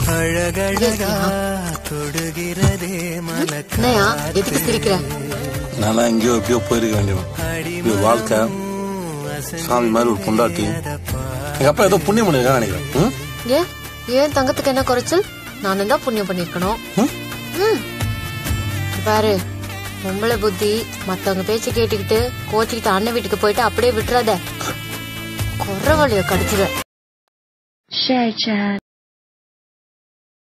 அழகழகா தொடுகிறதே என்னையா எதுக்கு சிரிக்கிற? நானா எங்கேயோ எப்படியோ போயிருக்க வேண்டியவன். வாழ்க்கை சாமி மாதிரி ஒரு பொண்டாட்டி. எங்க அப்பா ஏதோ புண்ணியம் பண்ணிருக்கான்னு நினைக்கிறேன். ஏன் தங்கத்துக்கு என்ன குறைச்சல்? நானும் தான் புண்ணியம் பண்ணிருக்கணும். பாரு, பொம்பளை புத்தி மத்தவங்க பேச்சு கேட்டுக்கிட்டு கோச்சிக்கிட்டு அண்ணன் வீட்டுக்கு போயிட்டு அப்படியே விட்டுறாத. குறவழிய கடிச்சிட.